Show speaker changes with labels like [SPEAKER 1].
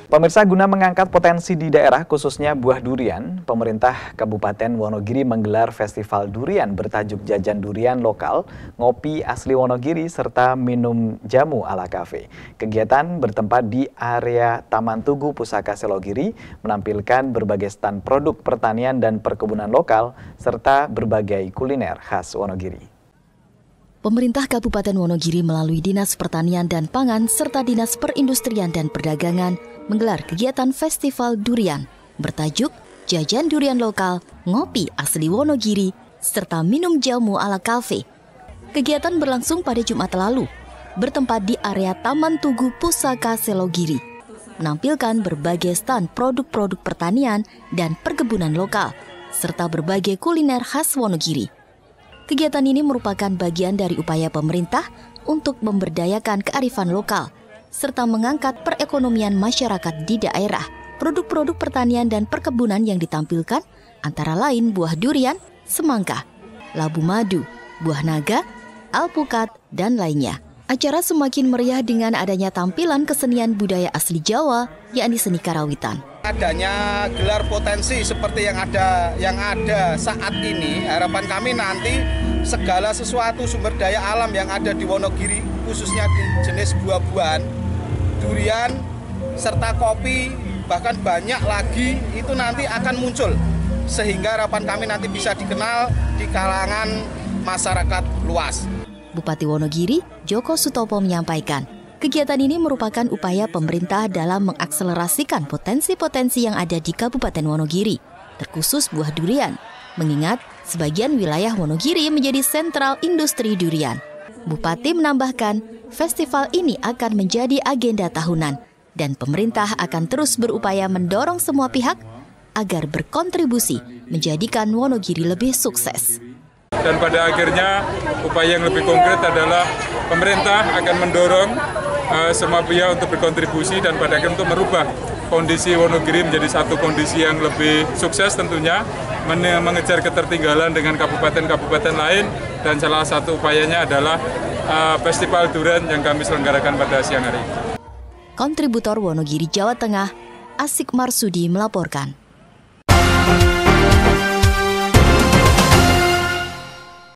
[SPEAKER 1] Pemirsa, guna mengangkat potensi di daerah khususnya buah durian, pemerintah Kabupaten Wonogiri menggelar festival durian bertajuk Jajan Durian Lokal, Ngopi Asli Wonogiri, serta minum jamu ala kafe. Kegiatan bertempat di area Taman Tugu Pusaka Selogiri, menampilkan berbagai stand produk pertanian dan perkebunan lokal, serta berbagai kuliner khas Wonogiri.
[SPEAKER 2] Pemerintah Kabupaten Wonogiri melalui Dinas Pertanian dan Pangan serta Dinas Perindustrian dan Perdagangan menggelar kegiatan Festival Durian bertajuk Jajan Durian Lokal, Ngopi Asli Wonogiri, serta minum jamu ala kafe. Kegiatan berlangsung pada Jumat lalu, bertempat di area Taman Tugu Pusaka Selogiri, menampilkan berbagai stand produk-produk pertanian dan perkebunan lokal, serta berbagai kuliner khas Wonogiri. Kegiatan ini merupakan bagian dari upaya pemerintah untuk memberdayakan kearifan lokal, serta mengangkat perekonomian masyarakat di daerah. Produk-produk pertanian dan perkebunan yang ditampilkan antara lain buah durian, semangka, labu madu, buah naga, alpukat, dan lainnya. Acara semakin meriah dengan adanya tampilan kesenian budaya asli Jawa, yakni seni karawitan.
[SPEAKER 3] Adanya gelar potensi seperti yang ada saat ini, harapan kami nanti segala sesuatu sumber daya alam yang ada di Wonogiri, khususnya di jenis buah-buahan, durian, serta kopi, bahkan banyak lagi itu nanti akan muncul. Sehingga harapan kami nanti bisa dikenal di kalangan masyarakat luas.
[SPEAKER 2] Bupati Wonogiri, Joko Sutopo menyampaikan, kegiatan ini merupakan upaya pemerintah dalam mengakselerasikan potensi-potensi yang ada di Kabupaten Wonogiri, terkhusus buah durian, mengingat sebagian wilayah Wonogiri menjadi sentral industri durian. Bupati menambahkan, festival ini akan menjadi agenda tahunan dan pemerintah akan terus berupaya mendorong semua pihak agar berkontribusi menjadikan Wonogiri lebih sukses.
[SPEAKER 4] Dan pada akhirnya upaya yang lebih konkret adalah pemerintah akan mendorong semua pihak untuk berkontribusi dan pada akhirnya untuk merubah kondisi Wonogiri menjadi satu kondisi yang lebih sukses tentunya, mengejar ketertinggalan dengan kabupaten-kabupaten lain, dan salah satu upayanya adalah Festival Durian yang kami selenggarakan pada siang hari.
[SPEAKER 2] Kontributor Wonogiri, Jawa Tengah, Asik Marsudi melaporkan.